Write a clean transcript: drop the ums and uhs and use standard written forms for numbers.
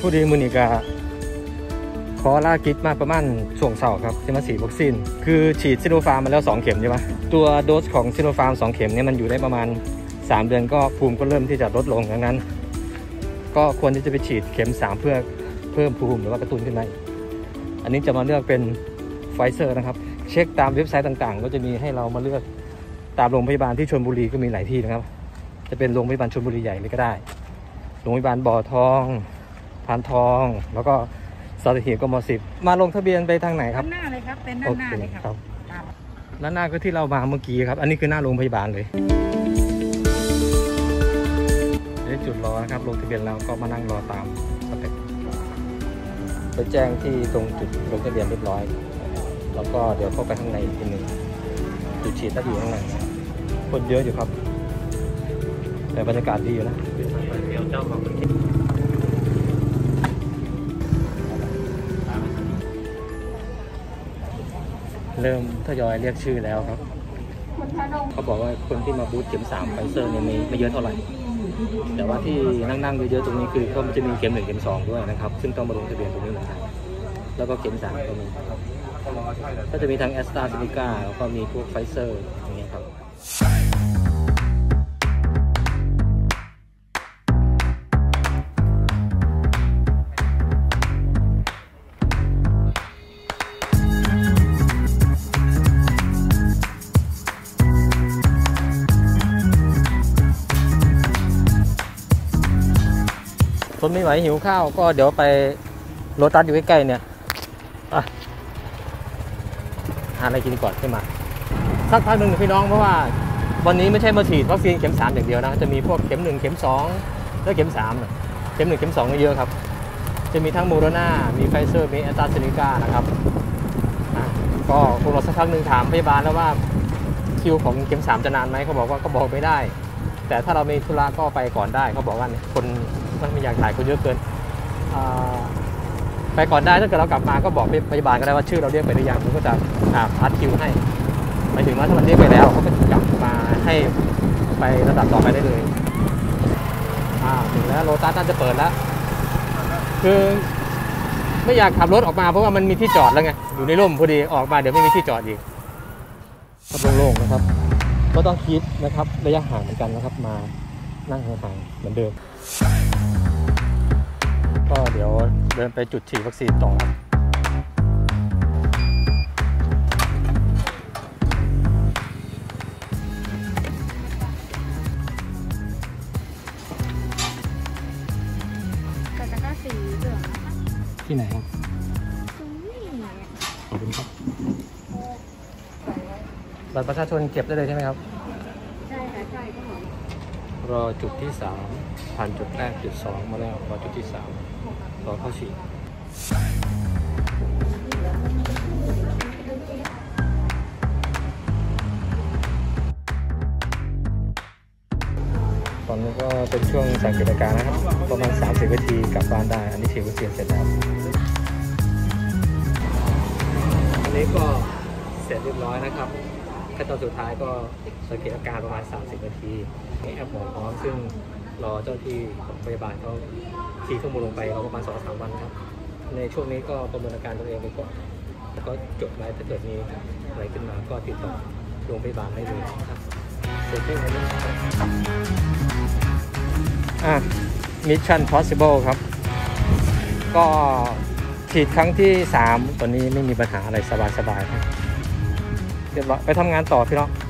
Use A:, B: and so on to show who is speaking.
A: ผู้ดีมือนี่ก็ขอลากิจมาประมาณช่วงเช้าครับจะมาฉีดวัคซีนคือฉีดซิโนฟาร์มมาแล้ว2 เข็มใช่ไหมตัวโดสของซิโนฟาร์ม2 เข็มเนี่ยมันอยู่ได้ประมาณ3 เดือนก็ภูมิก็เริ่มที่จะลดลงดังนั้นก็ควรที่จะไปฉีดเข็ม3เพื่อเพิ่มภูมิหรือว่ากระตุ้นขึ้นมาอันนี้จะมาเลือกเป็นไฟเซอร์นะครับเช็คตามเว็บไซต์ต่างๆก็จะมีให้เรามาเลือกตามโรงพยาบาลที่ชลบุรีก็มีหลายที่นะครับจะเป็นโรงพยาบาลชลบุรีใหญ่เลยก็ได้โรงพยาบาลบ่อทองพานทองแล้วก็สัตหีบกม10มาลงทะเบียนไปทางไหนครับ
B: ด้านหน้าเลยครับเป็นด้านหน้าเลยครับ
A: ด้านหน้าก็ที่เรามาเมื่อกี้ครับอันนี้คือหน้าโรงพยาบาลเลยนี่จุดรอนะครับลงทะเบียนแล้วก็มานั่งรอตามสเต็ปไปแจ้งที่ตรงจุดลงทะเบียนเรียบร้อยแล้วก็เดี๋ยวเข้าไปข้างในอีกทีหนึ่งจุดฉีดน่าอยู่ข้างในคนเยอะอยู่ครับแต่บรรยากาศดีอยู่นะเริ่มทยอยเรียกชื่อแล้วครับเขาบอกว่าคนที่มาบูธเข็ม3ไฟเซอร์เนี่ยไม่เยอะเท่าไหร่แต่ว่าที่นั่งเยอะๆตรงนี้คือเขาจะมีเข็ม1เข็ม2ด้วยนะครับซึ่งต้องมาลงทะเบียนตรงนี้เหมือนกันแล้วก็เข็ม3ก็มีก็จะมีทั้งแอสตราเซเนกาแล้วก็มีพวกไฟเซอร์อย่างเงี้ยครับทนไม่ไหวหิวข้าวก็เดี๋ยวไปโลตัสอยู่ใกล้ๆเนี่ยหาอะไรกินก่อนขึ้นมาสักพักหนึ่งพี่น้องเพราะว่าวันนี้ไม่ใช่มาฉีดวัคซีนเข็ม3อย่างเดียวนะจะมีพวกเข็ม1เข็ม2และเข็ม3เข็ม1เข็ม2เยอะครับจะมีทั้งโมโดนามีไฟเซอร์มีแอสตราเซเนกานะครับก็คงรอสักพักหนึ่งถามพยาบาลแล้วว่าคิวของเข็ม3จะนานไหมเขาบอกว่าก็บอกไม่ได้แต่ถ้าเรามีธุระก็ไปก่อนได้เขาบอกว่าคนไม่อยากถ่ายคนเยอะเกินไปก่อนได้ถ้าเกิดเรากลับมาก็บอกพยาบาลก็ได้ว่าชื่อเราเรียกไปหรือยังเขาก็จะพัดคิวให้หมายถึงว่าถ้ามันเรียกไปแล้วเขาก็กลับมาให้ไประดับต่อไปได้เลยถึงแล้วโลตัสน่าจะเปิดแล้วคือไม่อยากขับรถออกมาเพราะว่ามันมีที่จอดแล้วไงอยู่ในร่มพอดีออกมาเดี๋ยวไม่มีที่จอดอีกโล่งๆนะครับก็ต้องคิดนะครับระยะห่างเหมือนกันนะครับมานั่งห่างๆเหมือนเดิมก็เดี๋ยวเดินไปจุดฉีดวัคซีนต่อครับ
B: แต่ตะกร้าสีเหลืองนะคะ
A: ที่ไหนครับ
B: ตรงนี้
A: ขอบคุณครับบัตรประชาชนเก็บได้เลยใช่ไหมครับ
B: ใช่ค่ะใช่ก็
A: รอจุดที่3ผ่านจุดแรกจุด2มาแล้วรอจุดที่3รอเข้าฉีดตอนนี้ก็เป็นช่วงสังเกตอาการนะครับประมาณ30 นาทีกลับบ้านได้อันนี้ฉีดวัคซีนเสร็จแล้วอันนี้ก็เสร็จเรียบร้อยนะครับขั้นตอนสุดท้ายก็สังเกตอาการประมาณ30 นาทีมีแอปหมอพร้อมซึ่งรอเจ้าที่ของพยาบาลเขาฉีดข้อมูลลงไปประมาณ 2-3 วันครับในช่วงนี้ก็ประเมินอาการตัวเองไปก่อนแล้วก็จดไว้ถ้าเกิดมีอะไรขึ้นมาก็ติดต่อโรงพยาบาลได้เลยครับเสร็จที่วันนี้Mission Possible ครับก็ฉีดครั้งที่3ตอนนี้ไม่มีปัญหาอะไรสบายๆครับเรียบร้อยไปทำงานต่อพี่น้อง